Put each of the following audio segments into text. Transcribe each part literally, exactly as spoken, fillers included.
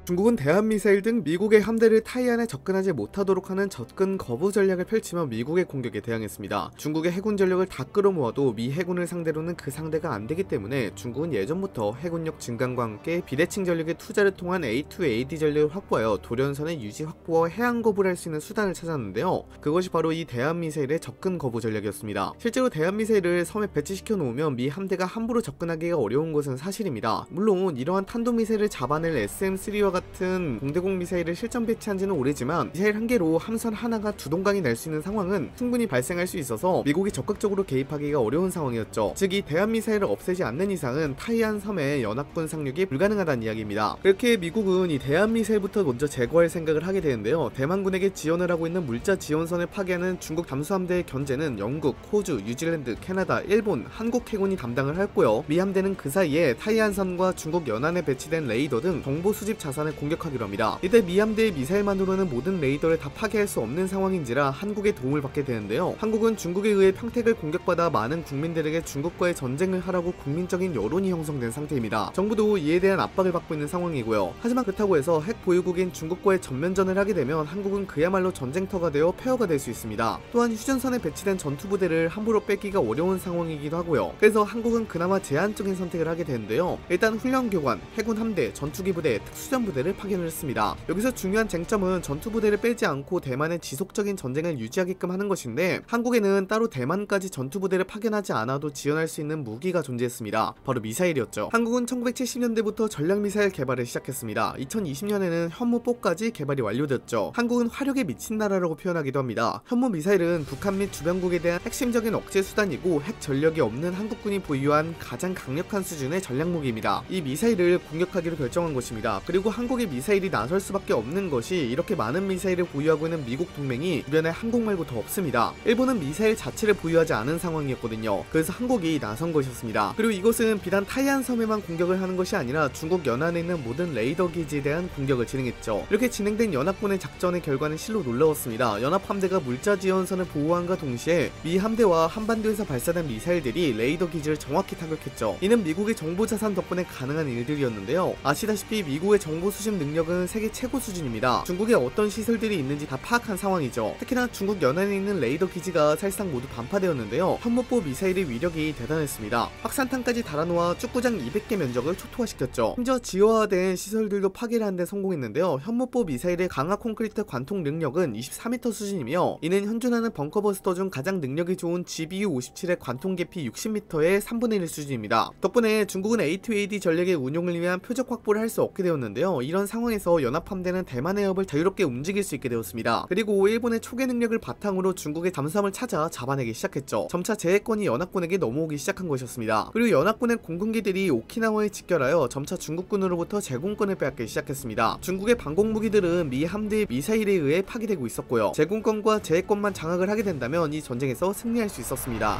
중국은 대한미사일 등 미국의 함대를 타이완에 접근하지 못하도록 하는 접근 거부 전략을 펼치며 미국의 공격에 대항했습니다. 중국의 해군 전력을 다 끌어모아도 미 해군을 상대로는 그 상대가 안되기 때문에 중국은 예전부터 해군력 증강과 함께 비대칭 전력의 투자를 통한 에이 투 에이 디 전력을 확보하여 도련선의 유지 확보와 해안 거부를 할 수 있는 수단을 찾았는데요. 그것이 바로 이 대한미사일의 접근 거부 전략이었습니다. 실제로 대한미사일을 섬에 배치시켜 놓으면 미 함대가 함부로 접근하기가 어려운 것은 사실입니다. 물론 이러한 탄도미사일을 잡아낼 에스 엠 쓰리와 같은 공대공 미사일을 실전 배치한 지는 오래지만 미사일 한 개로 함선 하나가 두 동강이 날 수 있는 상황은 충분히 발생할 수 있어서 미국이 적극적으로 개입하기가 어려운 상황이었죠. 즉 이 대한미사일을 없애지 않는 이상은 타이완 섬에 연합군 상륙이 불가능하다는 이야기입니다. 그렇게 미국은 이 대한미사일부터 먼저 제거할 생각을 하게 되는데요. 대만군에게 지원을 하고 있는 물자 지원선을 파괴하는 중국 잠수함대의 견제는 영국, 호주, 뉴질랜드, 캐나다, 일본, 한국 해군이 담당을 했고요. 미 함대는 그 사이에 타이완선과 중국 연안에 배치된 레이더 등 정보 수집 자산을 공격하기로 합니다. 이때 미 함대의 미사일만으로는 모든 레이더를 다 파괴할 수 없는 상황인지라 한국의 도움을 받게 되는데요. 한국은 중국에 의해 평택을 공격받아 많은 국민들에게 중국과의 전쟁을 하라고 국민적인 여론이 형성된 상태입니다. 정부도 이에 대한 압박을 받고 있는 상황이고요. 하지만 그렇다고 해서 핵 보유국인 중국과의 전면전을 하게 되면 한국은 그야말로 전쟁터가 되어 폐허가 될 수 있습니다. 또한 휴전선에 배치된 전투부대를 함부로 뺏기가 어려운 상황이기도 하고요. 그래서 한국은 그나마 제한적인 선택을 하게 되는데요. 일단 훈련교관, 해군 함대, 전투기부대, 특수전부대 를 파견을 했습니다. 여기서 중요한 쟁점은 전투부대를 빼지 않고 대만의 지속적인 전쟁을 유지하게끔 하는 것인데 한국에는 따로 대만까지 전투부대를 파견하지 않아도 지원할 수 있는 무기가 존재했습니다. 바로 미사일이었죠. 한국은 천구백칠십 년대부터 전략미사일 개발을 시작했습니다. 이천이십 년에는 현무포까지 개발이 완료됐죠. 한국은 화력에 미친 나라라고 표현하기도 합니다. 현무미사일은 북한 및 주변국에 대한 핵심적인 억제 수단이고 핵 전력이 없는 한국군이 보유한 가장 강력한 수준의 전략무기입니다. 이 미사일을 공격하기로 결정한 것입니다. 그리고 한국의 미사일이 나설 수밖에 없는 것이 이렇게 많은 미사일을 보유하고 있는 미국 동맹이 주변에 한국 말고 더 없습니다. 일본은 미사일 자체를 보유하지 않은 상황이었거든요. 그래서 한국이 나선 것이었습니다. 그리고 이것은 비단 타이완 섬에만 공격을 하는 것이 아니라 중국 연안에 있는 모든 레이더 기지에 대한 공격을 진행했죠. 이렇게 진행된 연합군의 작전의 결과는 실로 놀라웠습니다. 연합 함대가 물자 지원선을 보호함과 동시에 미 함대와 한반도에서 발사된 미사일들이 레이더 기지를 정확히 타격했죠. 이는 미국의 정보 자산 덕분에 가능한 일들이었는데요. 아시다시피 미국의 정보 수집 능력은 세계 최고 수준입니다. 중국에 어떤 시설들이 있는지 다 파악한 상황이죠. 특히나 중국 연안에 있는 레이더 기지가 사실상 모두 반파되었는데요. 현무포 미사일의 위력이 대단했습니다. 확산탄까지 달아놓아 축구장 이백 개 면적을 초토화시켰죠. 심지어 지하화된 시설들도 파괴를 하는 데 성공했는데요. 현무포 미사일의 강화 콘크리트 관통 능력은 이십사 미터 수준이며 이는 현존하는 벙커버스터 중 가장 능력이 좋은 지 비 유 오십칠의 관통 깊이 육십 미터의 삼분의 일 수준입니다. 덕분에 중국은 에이 투 에이 디 전략의 운용을 위한 표적 확보를 할 수 없게 되었는데요. 이런 상황에서 연합함대는 대만 해협을 자유롭게 움직일 수 있게 되었습니다. 그리고 일본의 초계 능력을 바탕으로 중국의 잠수함을 찾아 잡아내기 시작했죠. 점차 제해권이 연합군에게 넘어오기 시작한 것이었습니다. 그리고 연합군의 공군기들이 오키나와에 직결하여 점차 중국군으로부터 제공권을 빼앗기 시작했습니다. 중국의 방공무기들은 미 함대의 미사일에 의해 파괴되고 있었고요. 제공권과 제해권만 장악을 하게 된다면 이 전쟁에서 승리할 수 있었습니다.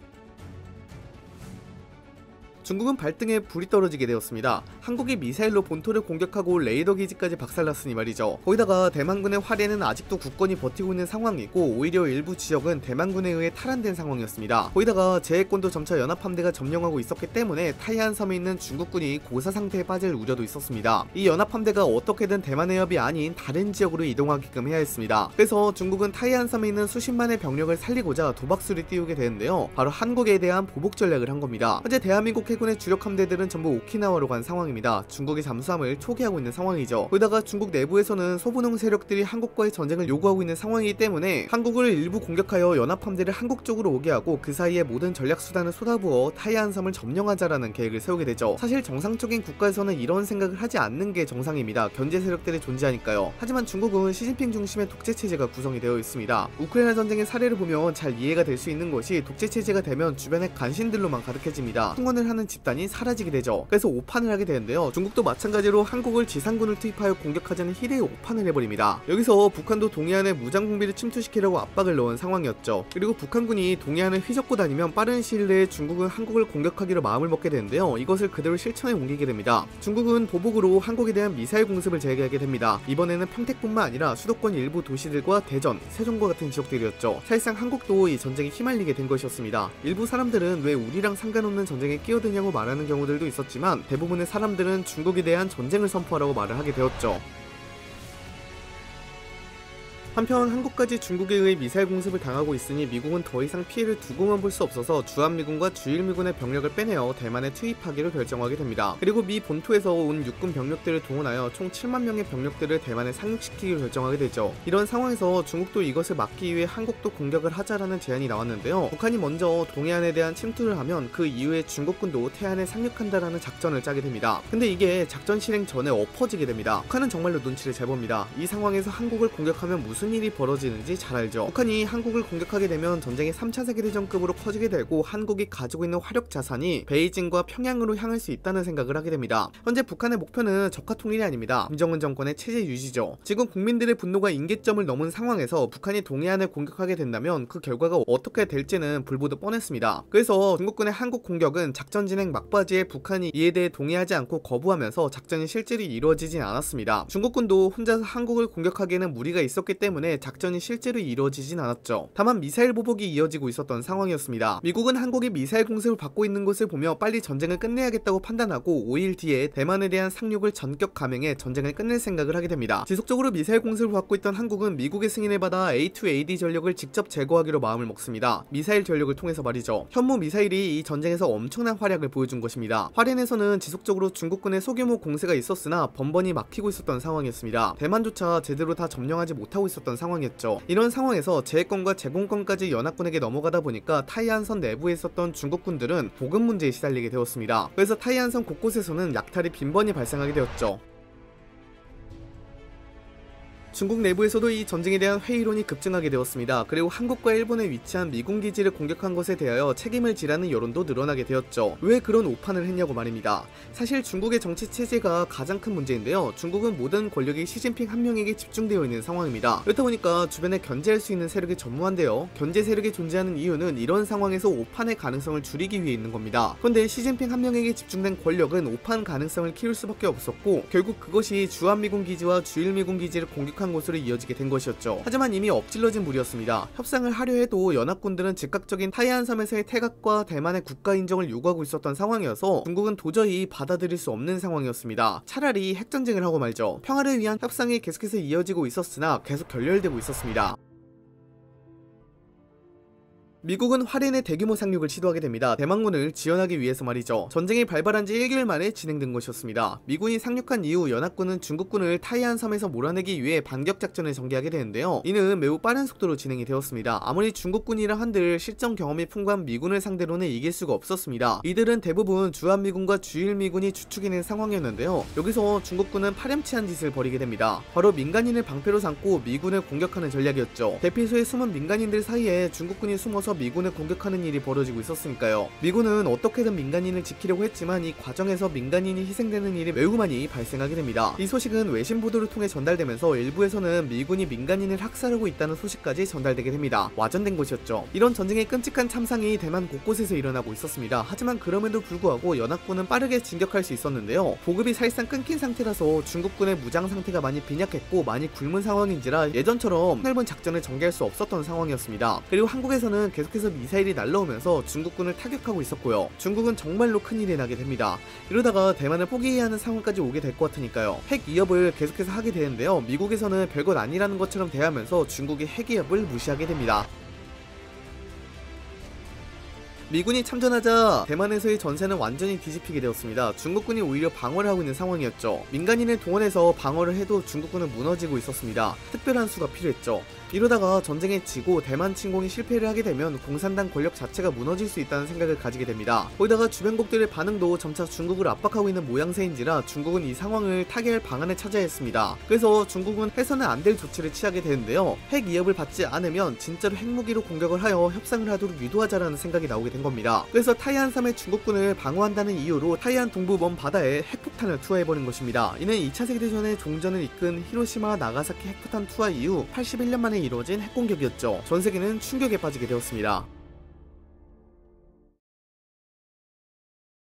중국은 발등에 불이 떨어지게 되었습니다. 한국이 미사일로 본토를 공격하고 레이더 기지까지 박살났으니 말이죠. 거기다가 대만군의 화례는 아직도 굳건히 버티고 있는 상황이고 오히려 일부 지역은 대만군에 의해 탈환된 상황이었습니다. 거기다가 제해권도 점차 연합함대가 점령하고 있었기 때문에 타이완 섬에 있는 중국군이 고사 상태에 빠질 우려도 있었습니다. 이 연합함대가 어떻게든 대만 해협이 아닌 다른 지역으로 이동하게끔 해야 했습니다. 그래서 중국은 타이완 섬에 있는 수십만의 병력을 살리고자 도박수를 띄우게 되는데요. 바로 한국에 대한 보복 전략을 한 겁니다. 현재 대한민국 해군의 주력 함대들은 전부 오키나와로 간 상황입니다. 중국의 잠수함을 초기하고 있는 상황이죠. 거기다가 중국 내부에서는 소분홍 세력들이 한국과의 전쟁을 요구하고 있는 상황이기 때문에 한국을 일부 공격하여 연합함대를 한국 쪽으로 오게 하고 그 사이에 모든 전략 수단을 쏟아부어 타이완 섬을 점령하자라는 계획을 세우게 되죠. 사실 정상적인 국가에서는 이런 생각을 하지 않는 게 정상입니다. 견제 세력들이 존재하니까요. 하지만 중국은 시진핑 중심의 독재 체제가 구성이 되어 있습니다. 우크라이나 전쟁의 사례를 보면 잘 이해가 될 수 있는 것이 독재 체제가 되면 주변에 간신들로만 가득해집니다. 충원을 하는 집단이 사라지게 되죠. 그래서 오판을 하게 되는데요. 중국도 마찬가지로 한국을 지상군을 투입하여 공격하자는 희대의 오판을 해버립니다. 여기서 북한도 동해안에 무장공비를 침투시키려고 압박을 넣은 상황이었죠. 그리고 북한군이 동해안을 휘젓고 다니면 빠른 시일 내에 중국은 한국을 공격하기로 마음을 먹게 되는데요. 이것을 그대로 실천에 옮기게 됩니다. 중국은 보복으로 한국에 대한 미사일 공습을 재개하게 됩니다. 이번에는 평택뿐만 아니라 수도권 일부 도시들과 대전, 세종과 같은 지역들이었죠. 사실상 한국도 이 전쟁에 휘말리게 된 것이었습니다. 일부 사람들은 왜 우리랑 상관없는 전쟁에 끼어드냐 하냐고 말하는 경우들도 있었지만 대부분의 사람들은 중국에 대한 전쟁을 선포하라고 말을 하게 되었죠. 한편 한국까지 중국에 의해 미사일 공습을 당하고 있으니 미국은 더 이상 피해를 두고만 볼 수 없어서 주한미군과 주일미군의 병력을 빼내어 대만에 투입하기로 결정하게 됩니다. 그리고 미 본토에서 온 육군 병력들을 동원하여 총 칠만 명의 병력들을 대만에 상륙시키기로 결정하게 되죠. 이런 상황에서 중국도 이것을 막기 위해 한국도 공격을 하자라는 제안이 나왔는데요. 북한이 먼저 동해안에 대한 침투를 하면 그 이후에 중국군도 태안에 상륙한다라는 작전을 짜게 됩니다. 근데 이게 작전 실행 전에 엎어지게 됩니다. 북한은 정말로 눈치를 잘 봅니다. 이 상황에서 한국을 공격하면 무슨 일이 벌어지는지 잘 알죠. 북한이 한국을 공격하게 되면 전쟁이 삼 차 세계대전급으로 커지게 되고 한국이 가지고 있는 화력 자산이 베이징과 평양으로 향할 수 있다는 생각을 하게 됩니다. 현재 북한의 목표는 적화 통일이 아닙니다. 김정은 정권의 체제 유지죠. 지금 국민들의 분노가 임계점을 넘은 상황에서 북한이 동해안을 공격하게 된다면 그 결과가 어떻게 될지는 불보듯 뻔했습니다. 그래서 중국군의 한국 공격은 작전 진행 막바지에 북한이 이에 대해 동의하지 않고 거부하면서 작전이 실제로 이루어지진 않았습니다. 중국군도 혼자서 한국을 공격하기에는 무리가 있었기 때문에 작전이 실제로 이루어지진 않았죠. 다만 미사일 보복이 이어지고 있었던 상황이었습니다. 미국은 한국이 미사일 공습을 받고 있는 것을 보며 빨리 전쟁을 끝내야겠다고 판단하고 오 일 뒤에 대만에 대한 상륙을 전격 감행해 전쟁을 끝낼 생각을 하게 됩니다. 지속적으로 미사일 공습을 받고 있던 한국은 미국의 승인을 받아 에이 투 에이 디 전력을 직접 제거하기로 마음을 먹습니다. 미사일 전력을 통해서 말이죠. 현무 미사일이 이 전쟁에서 엄청난 활약을 보여준 것입니다. 화롄에서는 지속적으로 중국군의 소규모 공세가 있었으나 번번이 막히고 있었던 상황이었습니다. 대만조차 제대로 다 점령하지 못하고 있었던 상황이었죠. 이런 상황에서 제해권과 제공권까지 연합군에게 넘어가다 보니까 타이안선 내부에 있었던 중국군들은 보급 문제에 시달리게 되었습니다. 그래서 타이안선 곳곳에서는 약탈이 빈번히 발생하게 되었죠. 중국 내부에서도 이 전쟁에 대한 회의론이 급증하게 되었습니다. 그리고 한국과 일본에 위치한 미군 기지를 공격한 것에 대하여 책임을 지라는 여론도 늘어나게 되었죠. 왜 그런 오판을 했냐고 말입니다. 사실 중국의 정치 체제가 가장 큰 문제인데요. 중국은 모든 권력이 시진핑 한 명에게 집중되어 있는 상황입니다. 그렇다 보니까 주변에 견제할 수 있는 세력이 전무한데요. 견제 세력이 존재하는 이유는 이런 상황에서 오판의 가능성을 줄이기 위해 있는 겁니다. 그런데 시진핑 한 명에게 집중된 권력은 오판 가능성을 키울 수밖에 없었고 결국 그것이 주한미군 기지와 주일미군 기지를 공격한 곳으로 이어지게 된 것이었죠. 하지만 이미 엎질러진 물이었습니다. 협상을 하려 해도 연합군들은 즉각적인 타이안섬에서의 태각과 대만의 국가 인정을 요구하고 있었던 상황이어서 중국은 도저히 받아들일 수 없는 상황이었습니다. 차라리 핵전쟁을 하고 말죠. 평화를 위한 협상이 계속해서 이어지고 있었으나 계속 결렬되고 있었습니다. 미국은 화롄의 대규모 상륙을 시도하게 됩니다. 대만군을 지원하기 위해서 말이죠. 전쟁이 발발한 지 일 개월 만에 진행된 것이었습니다. 미군이 상륙한 이후 연합군은 중국군을 타이안 섬에서 몰아내기 위해 반격작전을 전개하게 되는데요. 이는 매우 빠른 속도로 진행이 되었습니다. 아무리 중국군이라 한들 실전 경험이 풍부한 미군을 상대로는 이길 수가 없었습니다. 이들은 대부분 주한미군과 주일미군이 주축이는 상황이었는데요. 여기서 중국군은 파렴치한 짓을 벌이게 됩니다. 바로 민간인을 방패로 삼고 미군을 공격하는 전략이었죠. 대피소에 숨은 민간인들 사이에 중국군이 숨어서 미군을 공격하는 일이 벌어지고 있었으니까요. 미군은 어떻게든 민간인을 지키려고 했지만 이 과정에서 민간인이 희생되는 일이 매우 많이 발생하게 됩니다. 이 소식은 외신 보도를 통해 전달되면서 일부에서는 미군이 민간인을 학살하고 있다는 소식까지 전달되게 됩니다. 와전된 것이었죠. 이런 전쟁의 끔찍한 참상이 대만 곳곳에서 일어나고 있었습니다. 하지만 그럼에도 불구하고 연합군은 빠르게 진격할 수 있었는데요. 보급이 사실상 끊긴 상태라서 중국군의 무장 상태가 많이 빈약했고 많이 굶은 상황인지라 예전처럼 넓은 작전을 전개할 수 없었던 상황이었습니다. 그리고 한국에서는 계속해서 미사일이 날라오면서 중국군을 타격하고 있었고요. 중국은 정말로 큰일이 나게 됩니다. 이러다가 대만을 포기해야 하는 상황까지 오게 될 것 같으니까요. 핵 위협을 계속해서 하게 되는데요. 미국에서는 별것 아니라는 것처럼 대하면서 중국의 핵 위협을 무시하게 됩니다. 미군이 참전하자 대만에서의 전세는 완전히 뒤집히게 되었습니다. 중국군이 오히려 방어를 하고 있는 상황이었죠. 민간인을 동원해서 방어를 해도 중국군은 무너지고 있었습니다. 특별한 수가 필요했죠. 이러다가 전쟁에 지고 대만 침공이 실패를 하게 되면 공산당 권력 자체가 무너질 수 있다는 생각을 가지게 됩니다. 거기다가 주변국들의 반응도 점차 중국을 압박하고 있는 모양새인지라 중국은 이 상황을 타개할 방안을 찾아야 했습니다. 그래서 중국은 해서는 안 될 조치를 취하게 되는데요. 핵 위협을 받지 않으면 진짜로 핵무기로 공격을 하여 협상을 하도록 유도하자라는 생각이 나오게 된 겁니다. 그래서 타이안섬의 중국군을 방어한다는 이유로 타이안 동부 먼 바다에 핵폭탄을 투하해버린 것입니다. 이는 이 차 세계대전의 종전을 이끈 히로시마 나가사키 핵폭탄 투하 이후 팔십일 년 만에 이루어진 핵공격이었죠. 전세계는 충격에 빠지게 되었습니다.